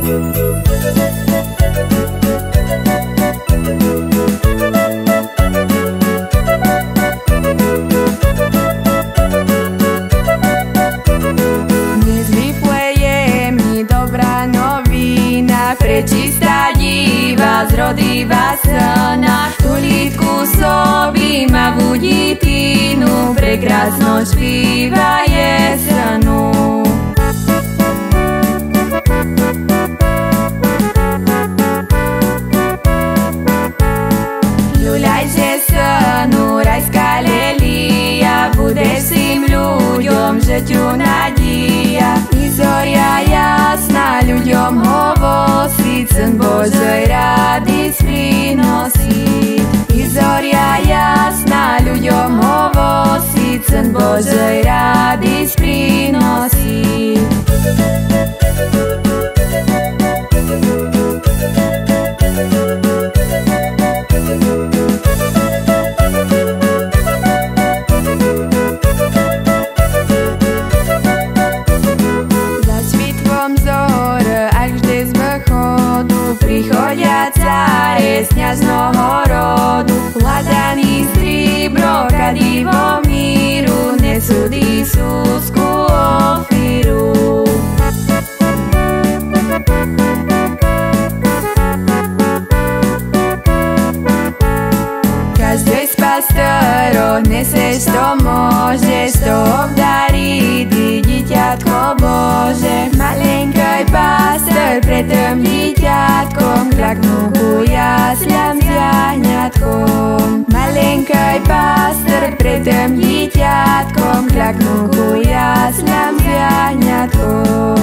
Prečistá diva, zrodivá slna, tulítku sobí ma budí týnu, prekrásno špíva jesenu. Ľuľajže slnu, rajská lelia, budeš tým ľuďom, že ťu nadíja. I zoria jasná ľuďom hovorí, Syn Božej radosť prinosí. I zoria jasná ľuďom hovorí, Syn Božej radosť prinosí. Prichodia cáre z kňazného rodu, hľadaný striebro, kladivo míru, nesú Isúsku ofíru. Každej z pastorov neseš, to môžeš, to obdariť, ty dieťatko Bože. Malenkej pastor pred tým dieťatkom, kľaknú ku jasľam s jahňatkom. Malenkej pastor pred tým dieťatkom, kľaknú ku jasľam s jahňatkom.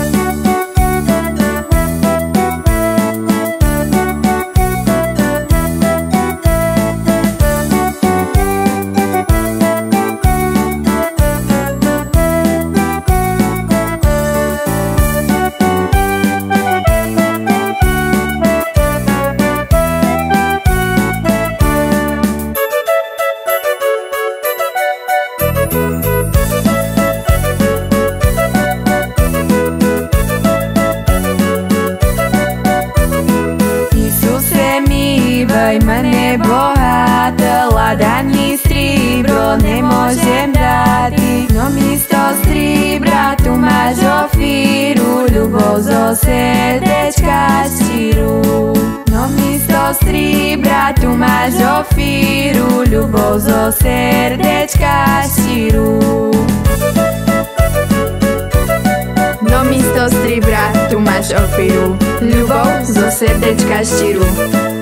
Mene bohaté, ladaní striebro nemôžem dať, no místo striebra tu máš ofíru, ľubov zo srdečka štíru. No místo striebra tu máš ofíru, ľubov zo srdečka štíru. No místo striebra tu máš ofíru, ľubov zo srdečka štíru.